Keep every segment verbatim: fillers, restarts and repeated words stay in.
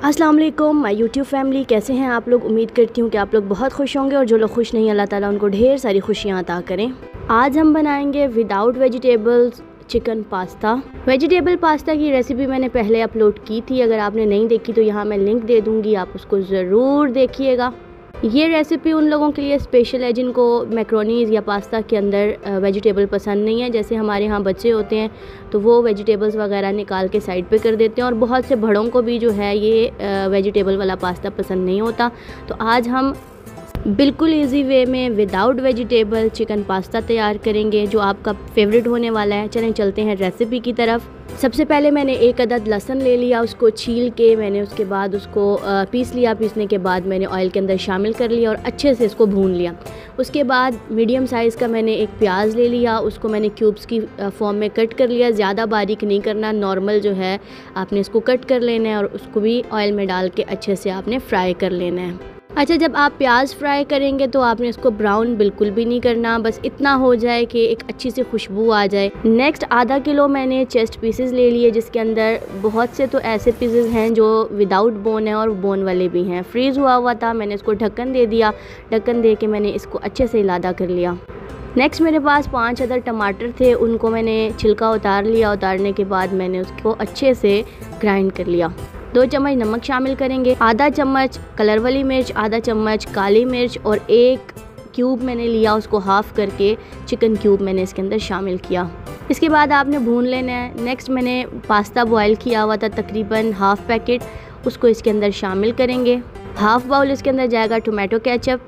अस्सलाम वालेकुम my YouTube family, कैसे हैं आप लोग। उम्मीद करती हूँ कि आप लोग बहुत खुश होंगे और जो लोग खुश नहीं, अल्लाह ताला उनको ढेर सारी खुशियाँ अता करें। आज हम बनाएंगे without vegetables chicken pasta. Vegetable pasta की रेसिपी मैंने पहले अपलोड की थी, अगर आपने नहीं देखी तो यहाँ मैं लिंक दे दूँगी, आप उसको ज़रूर देखिएगा। ये रेसिपी उन लोगों के लिए स्पेशल है जिनको मैक्रोनीज़ या पास्ता के अंदर वेजिटेबल पसंद नहीं है। जैसे हमारे यहाँ बच्चे होते हैं तो वो वेजिटेबल्स वगैरह निकाल के साइड पे कर देते हैं, और बहुत से बड़ों को भी जो है ये वेजिटेबल वाला पास्ता पसंद नहीं होता। तो आज हम बिल्कुल इजी वे में विदाउट वेजिटेबल चिकन पास्ता तैयार करेंगे जो आपका फेवरेट होने वाला है। चलें चलते हैं रेसिपी की तरफ। सबसे पहले मैंने एक अदद लहसुन ले लिया, उसको छील के मैंने उसके बाद उसको पीस लिया। पीसने के बाद मैंने ऑयल के अंदर शामिल कर लिया और अच्छे से इसको भून लिया। उसके बाद मीडियम साइज़ का मैंने एक प्याज ले लिया, उसको मैंने क्यूब्स की फॉर्म में कट कर लिया। ज़्यादा बारीक नहीं करना, नॉर्मल जो है आपने इसको कट कर लेना है और उसको भी ऑयल में डाल के अच्छे से आपने फ्राई कर लेना है। अच्छा, जब आप प्याज फ्राई करेंगे तो आपने इसको ब्राउन बिल्कुल भी नहीं करना, बस इतना हो जाए कि एक अच्छी सी खुशबू आ जाए। नेक्स्ट आधा किलो मैंने चेस्ट पीसेस ले लिए, जिसके अंदर बहुत से तो ऐसे पीसेस हैं जो विदाउट बोन है और बोन वाले भी हैं। फ्रीज़ हुआ हुआ था, मैंने इसको ढक्कन दे दिया। ढक्कन दे के मैंने इसको अच्छे से इलादा कर लिया। नेक्स्ट मेरे पास पाँच अदर टमाटर थे, उनको मैंने छिलका उतार लिया। उतारने के बाद मैंने उसको अच्छे से ग्राइंड कर लिया। दो चम्मच नमक शामिल करेंगे, आधा चम्मच कलर वाली मिर्च, आधा चम्मच काली मिर्च और एक क्यूब मैंने लिया, उसको हाफ़ करके चिकन क्यूब मैंने इसके अंदर शामिल किया। इसके बाद आपने भून लेना है। नेक्स्ट मैंने पास्ता बॉयल किया हुआ था तकरीबन हाफ़ पैकेट, उसको इसके अंदर शामिल करेंगे। हाफ़ बाउल इसके अंदर जाएगा टोमेटो केचप,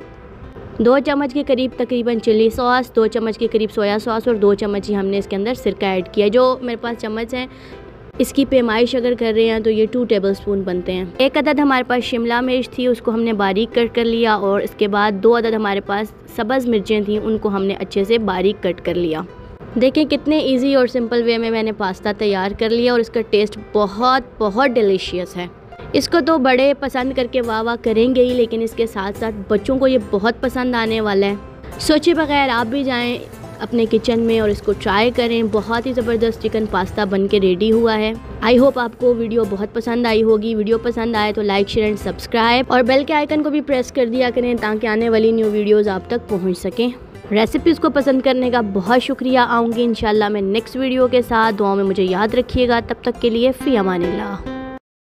दो चम्मच के करीब तकरीबन चिली सॉस, दो चम्मच के करीब सोया सॉस और दो चम्मच ही हमने इसके अंदर सिरका ऐड किया। जो मेरे पास चम्मच हैं इसकी पैमाइश अगर कर रहे हैं तो ये टू टेबलस्पून बनते हैं। एक अदद हमारे पास शिमला मिर्च थी, उसको हमने बारीक कट कर लिया। और इसके बाद दो अदद हमारे पास सब्ज़ मिर्चें थी, उनको हमने अच्छे से बारीक कट कर लिया। देखें कितने इजी और सिंपल वे में मैंने पास्ता तैयार कर लिया और इसका टेस्ट बहुत बहुत डिलीशियस है। इसको तो बड़े पसंद करके वाह वाह करेंगे ही, लेकिन इसके साथ साथ बच्चों को ये बहुत पसंद आने वाला है। सोचे बगैर आप भी जाएं अपने किचन में और इसको ट्राई करें। बहुत ही ज़बरदस्त चिकन पास्ता बन के रेडी हुआ है। आई होप आपको वीडियो बहुत पसंद आई होगी। वीडियो पसंद आए तो लाइक शेयर एंड सब्सक्राइब और बेल के आइकन को भी प्रेस कर दिया करें ताकि आने वाली न्यू वीडियोज़ आप तक पहुँच सकें। रेसिपीज़ को पसंद करने का बहुत शुक्रिया। आऊँगी इंशाल्लाह मैं नेक्स्ट वीडियो के साथ। दुआओं में मुझे याद रखिएगा। तब तक के लिए फ़ी अमानिल्लाह।